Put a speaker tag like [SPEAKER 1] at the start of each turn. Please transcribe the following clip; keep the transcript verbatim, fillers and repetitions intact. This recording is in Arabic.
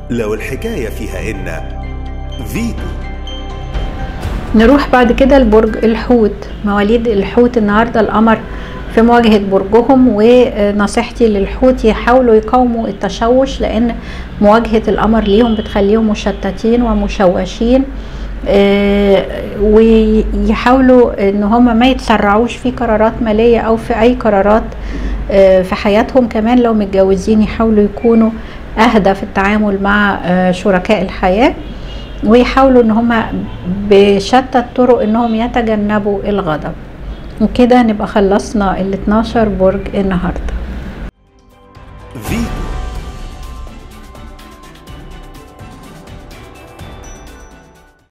[SPEAKER 1] لو الحكاية فيها إن فيتو.
[SPEAKER 2] نروح بعد كده لبرج الحوت. مواليد الحوت النهارده القمر في مواجهة برجهم، ونصيحتي للحوت يحاولوا يقاوموا التشوش، لأن مواجهة القمر ليهم بتخليهم مشتتين ومشوشين، آه ويحاولوا ان هم ما يتسرعوش في قرارات مالية او في اي قرارات آه في حياتهم. كمان لو متجوزين يحاولوا يكونوا اهدى في التعامل مع آه شركاء الحياة، ويحاولوا ان هم بشتى الطرق انهم يتجنبوا الغضب. وكده نبقى خلصنا ال اتناشر برج النهارده.